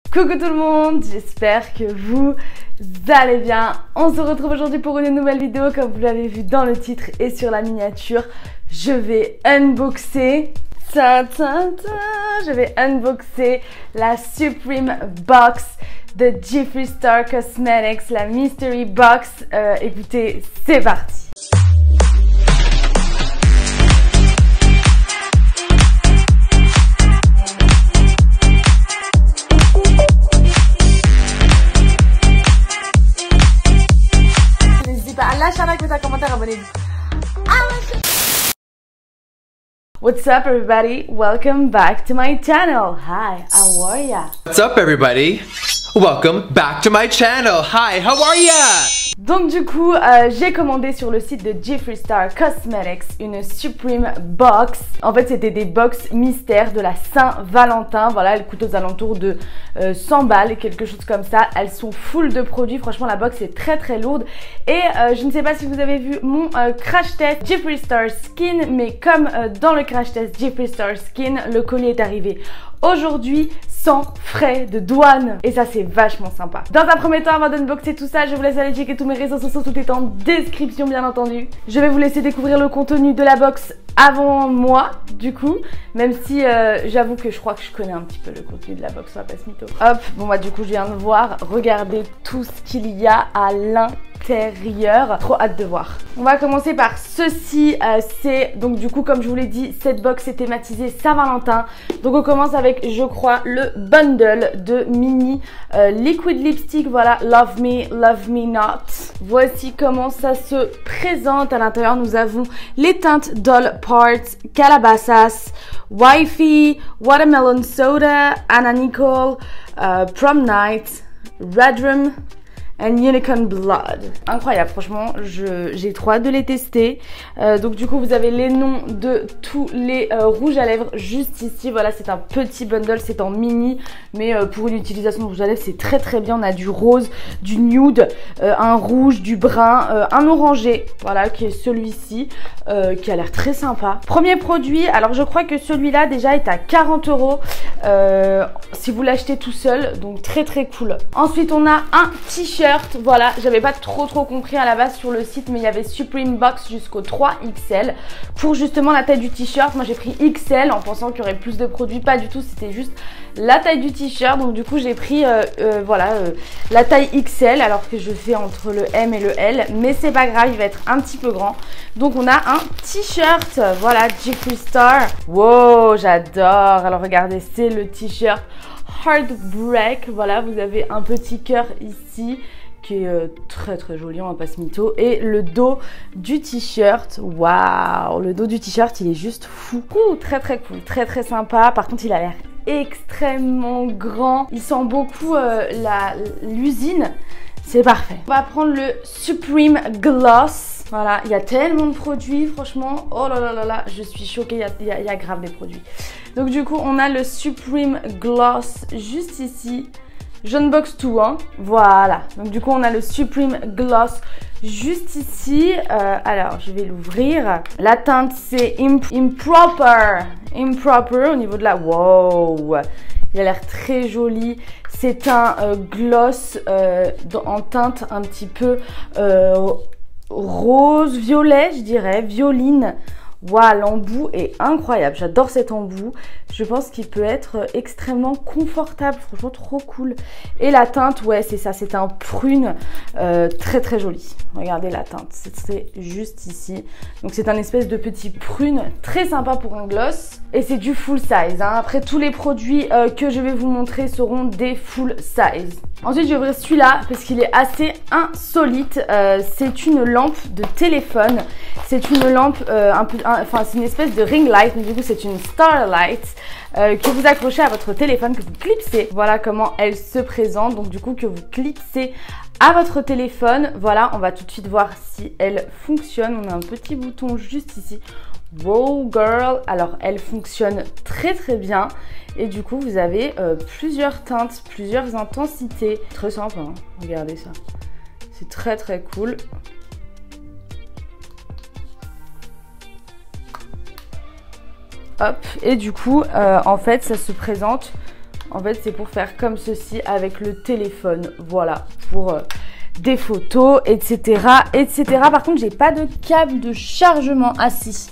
Coucou tout le monde, j'espère que vous allez bien. On se retrouve aujourd'hui pour une nouvelle vidéo comme vous l'avez vu dans le titre et sur la miniature. Je vais unboxer, je vais unboxer la Supreme Box de Jeffree Star Cosmetics, la Mystery Box. Écoutez, c'est parti. Lâche un like, mets un commentaire, abonnez-vous. What's up everybody? Welcome back to my channel. Hi, how are ya? What's up everybody? Welcome back to my channel. Hi, how are ya? Donc du coup, j'ai commandé sur le site de Jeffree Star Cosmetics une Supreme Box. En fait, c'était des box mystères de la Saint-Valentin. Voilà, elles coûtent aux alentours de 100 balles, quelque chose comme ça. Elles sont full de produits. Franchement, la box est très très lourde. Et je ne sais pas si vous avez vu mon crash test Jeffree Star Skin, mais comme dans le crash test Jeffree Star Skin, le colis est arrivé aujourd'hui sans frais de douane. Et ça, c'est vachement sympa. Dans un premier temps, avant d'unboxer tout ça, je vous laisse aller checker tous mes réseaux sociaux, tout est en description bien entendu. Je vais vous laisser découvrir le contenu de la box avant moi, du coup, même si j'avoue que je crois que je connais un petit peu le contenu de la box, ça passe mytho. Hop, bon bah du coup, je viens de voir, regardez tout ce qu'il y a à l'intérieur. Trop hâte de voir. On va commencer par ceci. C'est donc du coup, comme je vous l'ai dit, cette box est thématisée Saint-Valentin. Donc on commence avec, je crois, le bundle de mini liquid lipstick. Voilà, Love Me Not. Voici comment ça se présente. À l'intérieur, nous avons les teintes Doll Parts, Calabasas, Wifey, Watermelon Soda, Anna Nicole, Prom Night, Red Room and Unicorn Blood. Incroyable, franchement, j'ai trop hâte de les tester. Donc du coup, vous avez les noms de tous les rouges à lèvres juste ici. Voilà, c'est un petit bundle, c'est en mini, mais pour une utilisation de rouge à lèvres, c'est très très bien. On a du rose, du nude, un rouge, du brun, un orangé, voilà, qui est celui-ci, qui a l'air très sympa. Premier produit, alors je crois que celui-là déjà est à 40 € si vous l'achetez tout seul, donc très très cool. Ensuite, on a un t-shirt. Voilà, j'avais pas trop compris à la base sur le site, mais il y avait Supreme Box jusqu'au 3XL pour justement la taille du t-shirt. Moi j'ai pris XL en pensant qu'il y aurait plus de produits, pas du tout, c'était juste la taille du t-shirt. Donc du coup j'ai pris la taille XL alors que je fais entre le M et le L, mais c'est pas grave, il va être un petit peu grand. Donc on a un t-shirt, voilà, Jeffree Star. Wow, j'adore. Alors regardez, c'est le t-shirt Heartbreak. Voilà, vous avez un petit cœur ici qui est très très joli, on va pas se mytho. Et le dos du t-shirt, waouh, le dos du t-shirt il est juste fou. Très très cool, très très sympa. Par contre il a l'air extrêmement grand, il sent beaucoup l'usine, c'est parfait. On va prendre le Supreme Gloss. Voilà, il y a tellement de produits, franchement, oh là là là là, je suis choquée, il y a grave des produits. Donc du coup, on a le Supreme Gloss juste ici. J'unbox tout, hein. Voilà. Donc du coup, on a le Supreme Gloss juste ici. Alors, je vais l'ouvrir. La teinte, c'est Improper au niveau de la... Wow. Il a l'air très joli. C'est un gloss en teinte un petit peu rose, violet, je dirais, violine. Waouh, l'embout est incroyable, j'adore cet embout. Je pense qu'il peut être extrêmement confortable, franchement trop cool. Et la teinte, ouais, c'est ça, c'est un prune très très joli. Regardez la teinte, c'est juste ici. Donc c'est un espèce de petit prune très sympa pour un gloss. Et c'est du full size, hein. Après, tous les produits que je vais vous montrer seront des full size. Ensuite, je vais ouvrir celui-là parce qu'il est assez insolite. C'est une lampe de téléphone. C'est une lampe c'est une espèce de ring light, mais du coup c'est une starlight que vous accrochez à votre téléphone, que vous clipsez. Voilà comment elle se présente, donc du coup que vous clipsez à votre téléphone. Voilà, on va tout de suite voir si elle fonctionne. On a un petit bouton juste ici. Wow girl, alors elle fonctionne très très bien et du coup vous avez plusieurs teintes, plusieurs intensités. Très simple, hein, regardez ça, c'est très très cool. Hop, et du coup, en fait, ça se présente En fait, c'est pour faire comme ceci avec le téléphone. Voilà, pour des photos, etc., etc. Par contre, j'ai pas de câble de chargement. Ah si,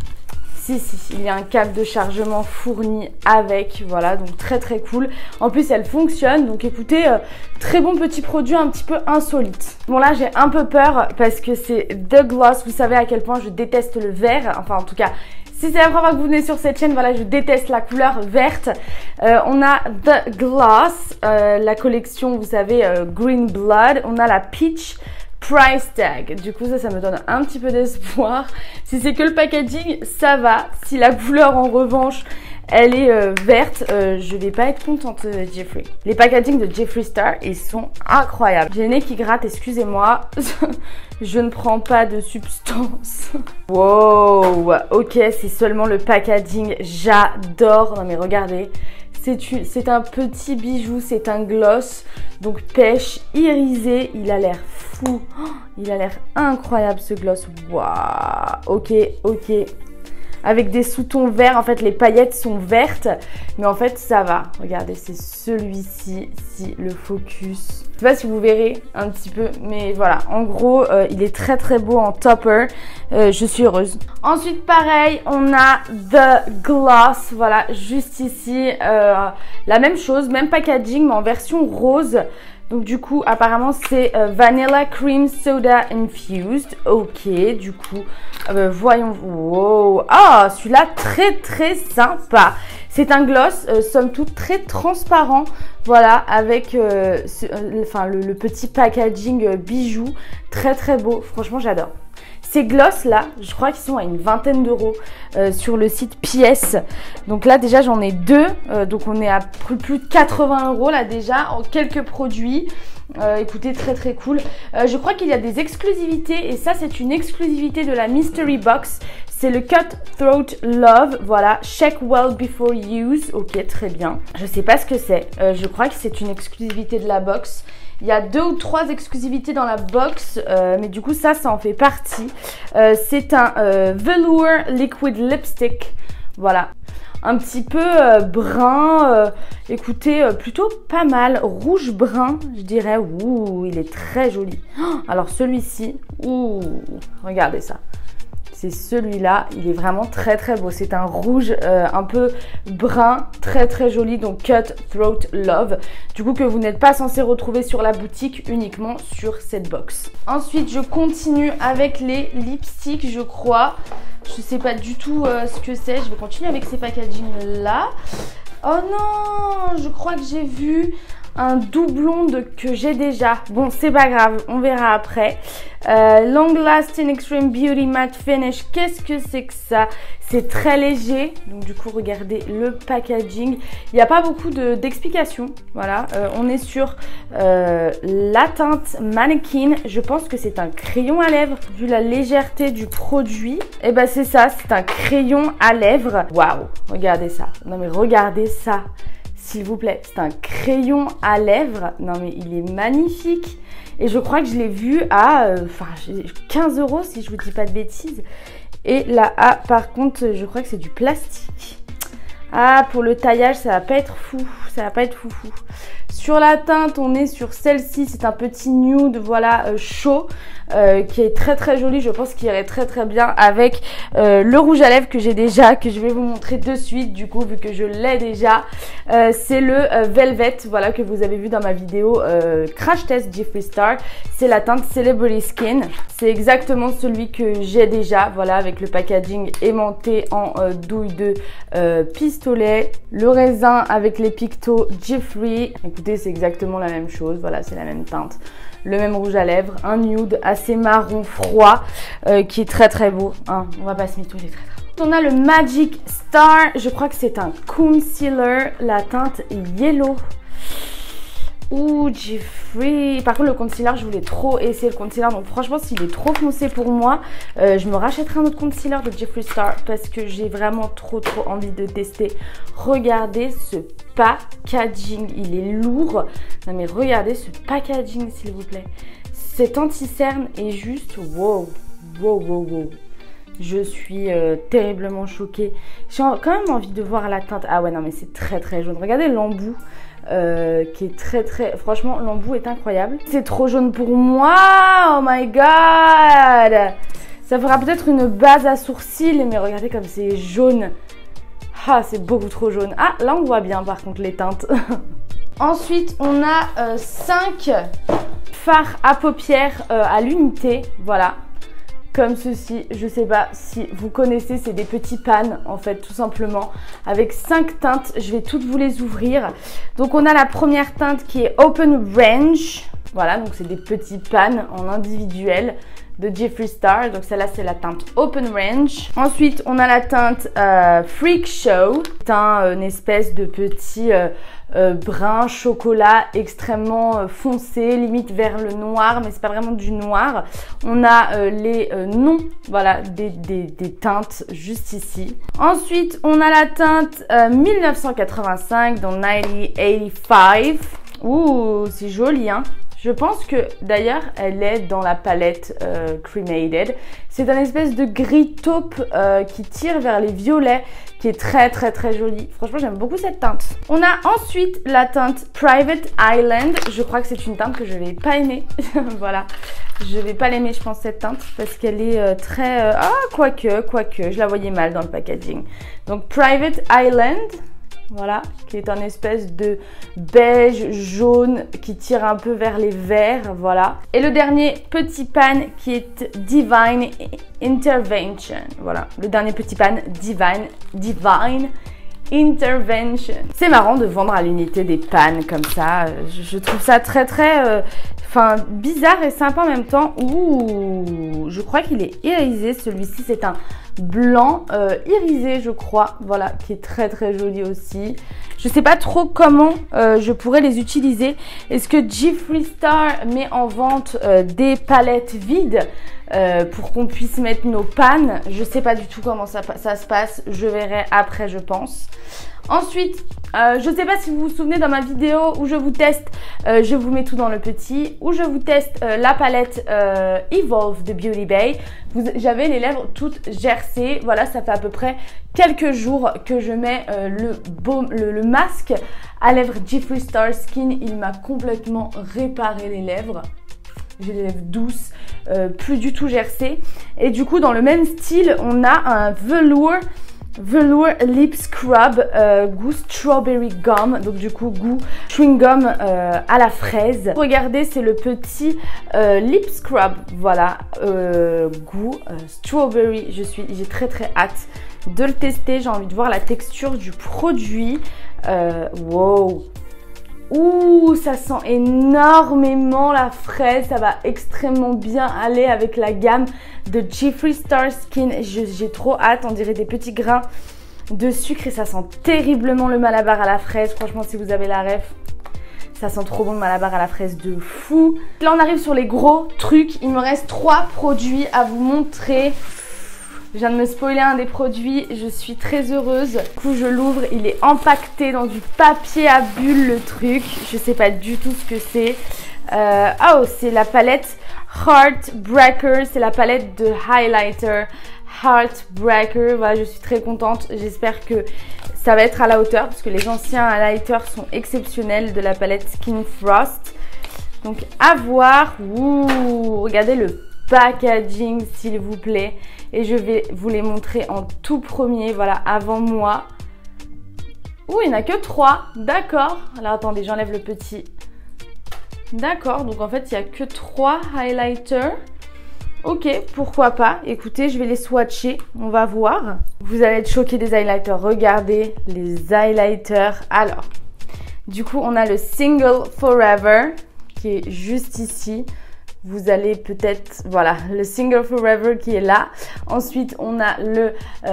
il y a un câble de chargement fourni avec, voilà, donc très très cool. En plus, elle fonctionne, donc écoutez, très bon petit produit un petit peu insolite. Bon là, j'ai un peu peur parce que c'est The Gloss. Vous savez à quel point je déteste le vert, enfin en tout cas, si c'est la première fois que vous venez sur cette chaîne, voilà, je déteste la couleur verte. On a The Gloss, la collection, vous savez, Green Blood. On a la Peach Price Tag. Du coup, ça me donne un petit peu d'espoir. Si c'est que le packaging, ça va. Si la couleur, en revanche, elle est verte, je vais pas être contente, Jeffree. Les packagings de Jeffree Star, ils sont incroyables. J'ai le nez qui gratte, excusez-moi. Je ne prends pas de substance. Wow, ok, c'est seulement le packaging. J'adore. Non mais regardez. C'est un petit bijou, c'est un gloss, donc pêche irisé, il a l'air fou, il a l'air incroyable ce gloss, waouh, ok, avec des sous-tons verts, en fait les paillettes sont vertes, mais en fait ça va, regardez c'est celui-ci, si le focus, je sais pas si vous verrez un petit peu, mais voilà, en gros il est très très beau en topper, je suis heureuse. Ensuite pareil, on a The Gloss, voilà, juste ici, la même chose, même packaging, mais en version rose. Donc du coup, apparemment, c'est Vanilla Cream Soda Infused. Ok, du coup, voyons. Wow. Ah, celui-là, très très sympa. C'est un gloss, somme toute, très transparent. Voilà, avec le petit packaging bijou. Très très beau. Franchement, j'adore. Ces gloss là, je crois qu'ils sont à une vingtaine d'euros sur le site PS. Donc là déjà j'en ai deux, donc on est à plus de 80 euros là déjà en quelques produits. Écoutez, très très cool. Je crois qu'il y a des exclusivités et ça c'est une exclusivité de la Mystery Box. C'est le Cut Throat Love, voilà, check well before use. Ok, très bien. Je sais pas ce que c'est. Je crois que c'est une exclusivité de la box. Il y a 2 ou 3 exclusivités dans la box, mais du coup ça en fait partie. C'est un Velour Liquid Lipstick, voilà. Un petit peu brun, écoutez, plutôt pas mal. Rouge-brun, je dirais. Ouh, il est très joli. Alors celui-ci, ouh, regardez ça. C'est celui-là, il est vraiment très très beau. C'est un rouge un peu brun, très très joli, donc Cut Throat Love. Du coup que vous n'êtes pas censé retrouver sur la boutique, uniquement sur cette box. Ensuite, je continue avec les lipsticks, je crois. Je sais pas du tout ce que c'est. Je vais continuer avec ces packagings là. Oh non, je crois que j'ai vu un doublon que j'ai déjà. Bon, c'est pas grave, on verra après. Long Lasting Extreme Beauty Matte Finish. Qu'est-ce que c'est que ça? C'est très léger. Donc du coup, regardez le packaging. Il n'y a pas beaucoup d'explications. Voilà, on est sur la teinte Mannequin. Je pense que c'est un crayon à lèvres. Vu la légèreté du produit, et ben c'est ça, c'est un crayon à lèvres. Waouh, regardez ça. Non mais regardez ça. S'il vous plaît, c'est un crayon à lèvres. Non mais il est magnifique. Et je crois que je l'ai vu à 15 euros si je vous dis pas de bêtises. Et là, par contre, je crois que c'est du plastique. Ah, pour le taillage, ça va pas être fou. Ça va pas être foufou. Sur la teinte, on est sur celle-ci. C'est un petit nude, voilà, chaud, qui est très très joli. Je pense qu'il irait très très bien avec le rouge à lèvres que j'ai déjà, que je vais vous montrer de suite. Du coup, vu que je l'ai déjà, c'est le Velvet, voilà, que vous avez vu dans ma vidéo Crash Test Jeffree Star. C'est la teinte Celebrity Skin. C'est exactement celui que j'ai déjà, voilà, avec le packaging aimanté en douille de pistolet. Le raisin avec les pictos Jeffree. Écoutez, c'est exactement la même chose, voilà, c'est la même teinte, le même rouge à lèvres, un nude assez marron froid qui est très très beau, hein. On va pas se mytho, il est très très beau. On a le Magic Star, je crois que c'est un concealer, la teinte yellow. Ouh, Jeffree. Par contre, le concealer, je voulais trop essayer le concealer. Donc, franchement, s'il est trop foncé pour moi, je me rachèterai un autre concealer de Jeffree Star parce que j'ai vraiment trop envie de tester. Regardez ce packaging. Il est lourd. Non, mais regardez ce packaging, s'il vous plaît. Cet anti-cerne est juste wow. Wow, wow, wow. Je suis terriblement choquée. J'ai quand même envie de voir la teinte. Ah ouais, non mais c'est très très jaune. Regardez l'embout qui est très très... Franchement, l'embout est incroyable. C'est trop jaune pour moi. Oh my god. Ça fera peut-être une base à sourcils, mais regardez comme c'est jaune. Ah, c'est beaucoup trop jaune. Ah, là on voit bien par contre les teintes. Ensuite, on a 5 fards à paupières à l'unité. Voilà. Comme ceci, je sais pas si vous connaissez, c'est des petits pans en fait tout simplement avec 5 teintes. Je vais toutes vous les ouvrir. Donc on a la première teinte qui est Open Range. Voilà, donc c'est des petits pans en individuel de Jeffree Star. Donc celle-là c'est la teinte Open Range. Ensuite on a la teinte Freak Show. C'est une espèce de petit brun chocolat extrêmement foncé, limite vers le noir, mais c'est pas vraiment du noir. On a les noms, voilà, des teintes juste ici. Ensuite on a la teinte 1985 dans 1985. Ouh, c'est joli hein. Je pense que d'ailleurs elle est dans la palette Cremated. C'est un espèce de gris taupe qui tire vers les violets, qui est très très très joli. Franchement j'aime beaucoup cette teinte. On a ensuite la teinte Private Island. Je crois que c'est une teinte que je vais pas aimer. Voilà, je vais pas l'aimer je pense cette teinte parce qu'elle est très... Ah quoique, je la voyais mal dans le packaging. Donc Private Island. Voilà, qui est un espèce de beige jaune qui tire un peu vers les verts, voilà. Et le dernier petit pan qui est Divine Intervention. Voilà, le dernier petit pan Divine Intervention. C'est marrant de vendre à l'unité des pans comme ça. Je trouve ça très très... bizarre et sympa en même temps. Ouh, je crois qu'il est irisé. Celui-ci, c'est un blanc irisé, je crois. Voilà, qui est très très joli aussi. Je sais pas trop comment je pourrais les utiliser. Est-ce que Jeffree Star met en vente des palettes vides pour qu'on puisse mettre nos pans? Je sais pas du tout comment ça se passe. Je verrai après, je pense. Ensuite, je ne sais pas si vous vous souvenez dans ma vidéo où je vous teste, je vous mets tout dans le petit, où je vous teste la palette Evolve de Beauty Bay. J'avais les lèvres toutes gercées. Voilà, ça fait à peu près quelques jours que je mets le masque à lèvres Jeffree Star Skin. Il m'a complètement réparé les lèvres. J'ai les lèvres douces, plus du tout gercées. Et du coup, dans le même style, on a un Velour Lip Scrub goût Strawberry Gum, donc du coup goût chewing gum à la fraise. Regardez, c'est le petit Lip Scrub, voilà, goût Strawberry. J'ai très très hâte de le tester. J'ai envie de voir la texture du produit. Wow. Ouh, ça sent énormément la fraise, ça va extrêmement bien aller avec la gamme de Jeffree Star Skin. J'ai trop hâte, on dirait des petits grains de sucre et ça sent terriblement le Malabar à la fraise. Franchement, si vous avez la ref, ça sent trop bon le Malabar à la fraise de fou. Là, on arrive sur les gros trucs. Il me reste 3 produits à vous montrer. Je viens de me spoiler un des produits, je suis très heureuse. Du coup, je l'ouvre, il est empaqueté dans du papier à bulles le truc. Je sais pas du tout ce que c'est. Oh, c'est la palette Heartbreaker, c'est la palette de highlighter Heartbreaker. Voilà, je suis très contente. J'espère que ça va être à la hauteur parce que les anciens highlighters sont exceptionnels de la palette Skin Frost. Donc, à voir. Ouh, regardez le packaging s'il vous plaît. Et je vais vous les montrer en tout premier, voilà, avant moi. Ouh, il n'y en a que 3, d'accord. Alors attendez, j'enlève le petit. D'accord, donc en fait, il n'y a que 3 highlighters. Ok, pourquoi pas. Écoutez, je vais les swatcher, on va voir. Vous allez être choqués des highlighters. Regardez les highlighters. Alors, du coup, on a le Single Forever qui est juste ici. Vous allez peut-être, voilà, le Single Forever qui est là. Ensuite, on a le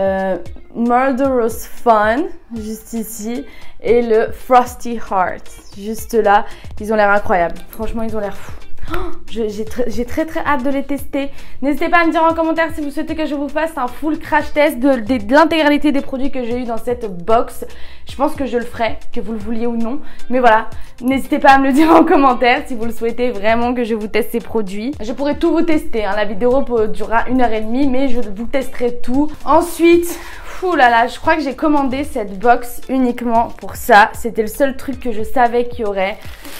Murderous Fun, juste ici. Et le Frosty Heart, juste là. Ils ont l'air incroyables. Franchement, ils ont l'air fous. J'ai très hâte de les tester. N'hésitez pas à me dire en commentaire si vous souhaitez que je vous fasse un full crash test de l'intégralité des produits que j'ai eu dans cette box. Je pense que je le ferai, que vous le vouliez ou non. Mais voilà, n'hésitez pas à me le dire en commentaire si vous le souhaitez vraiment que je vous teste ces produits. Je pourrais tout vous tester, hein. La vidéo durera 1h30, mais je vous testerai tout. Ensuite, ouh là là, je crois que j'ai commandé cette box uniquement pour ça. C'était le seul truc que je savais qu'il y aurait.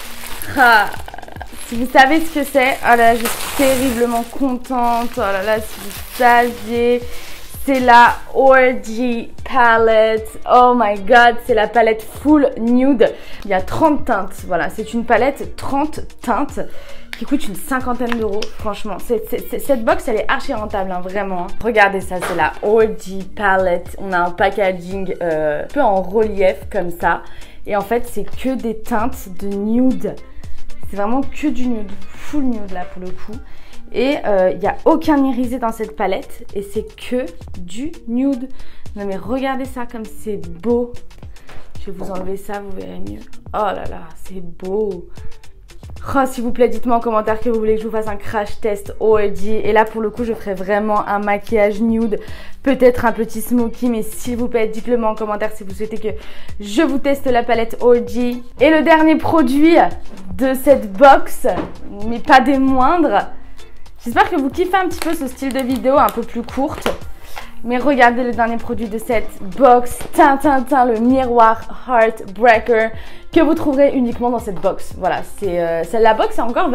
Ah. Si vous savez ce que c'est, oh là là, je suis terriblement contente. Oh là là, si vous saviez, c'est la Orgy Palette. Oh my god, c'est la palette full nude. Il y a 30 teintes, voilà, c'est une palette 30 teintes qui coûte une 50aine d'euros. Franchement, cette box, elle est archi rentable, hein, vraiment. Regardez ça, c'est la Orgy Palette. On a un packaging un peu en relief comme ça. Et en fait, c'est que des teintes de nude. C'est vraiment que du nude, full nude là pour le coup. Et il n'y a aucun irisé dans cette palette et c'est que du nude. Non mais regardez ça comme c'est beau. Je vais vous enlever ça, vous verrez mieux. Oh là là, c'est beau. Oh, s'il vous plaît, dites-moi en commentaire que vous voulez que je vous fasse un crash test Orgy. Et là, pour le coup, je ferai vraiment un maquillage nude. Peut-être un petit smoky, mais s'il vous plaît, dites-le moi en commentaire si vous souhaitez que je vous teste la palette Orgy. Et le dernier produit de cette box, mais pas des moindres. J'espère que vous kiffez un petit peu ce style de vidéo un peu plus courte. Mais regardez le dernier produit de cette box, le miroir Heartbreaker, que vous trouverez uniquement dans cette box. Voilà, la box est encore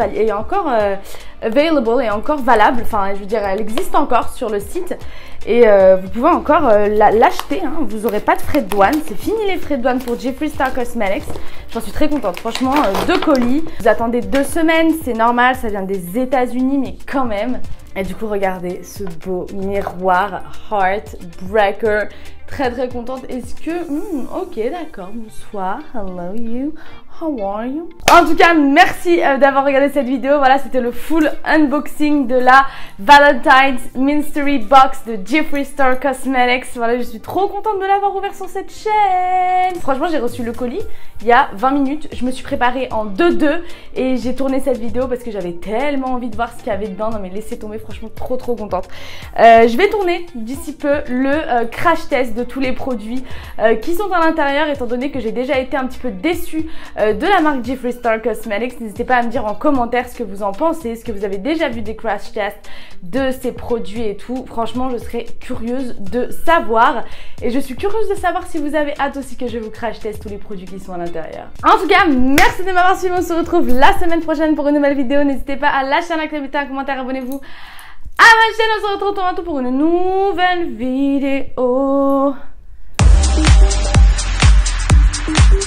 available et encore valable. Enfin, je veux dire, elle existe encore sur le site et vous pouvez encore l'acheter. Hein. Vous n'aurez pas de frais de douane. C'est fini les frais de douane pour Jeffree Star Cosmetics. J'en suis très contente. Franchement, 2 colis. Vous attendez 2 semaines, c'est normal. Ça vient des États-Unis, mais quand même. Et du coup, regardez ce beau miroir Heartbreaker. Très contente. Est-ce que... ok, d'accord. Bonsoir. Hello you. How are you? En tout cas, merci d'avoir regardé cette vidéo. Voilà, c'était le full unboxing de la Valentine's Mystery Box de Jeffree Star Cosmetics. Voilà, je suis trop contente de l'avoir ouvert sur cette chaîne. Franchement, j'ai reçu le colis il y a 20 minutes. Je me suis préparée en 2-2 et j'ai tourné cette vidéo parce que j'avais tellement envie de voir ce qu'il y avait dedans. Non mais laissez tomber, franchement, trop contente. Je vais tourner d'ici peu le crash test de tous les produits qui sont à l'intérieur, étant donné que j'ai déjà été un petit peu déçue de la marque Jeffree Star Cosmetics. N'hésitez pas à me dire en commentaire ce que vous en pensez, ce que vous avez déjà vu des crash tests de ces produits et tout. Franchement, je serais curieuse de savoir et je suis curieuse de savoir si vous avez hâte aussi que je vous crash test tous les produits qui sont à l'intérieur. En tout cas, merci de m'avoir suivi. On se retrouve la semaine prochaine pour une nouvelle vidéo. N'hésitez pas à lâcher un like, un commentaire, abonnez-vous à ma chaîne. On se retrouve bientôt pour une nouvelle vidéo.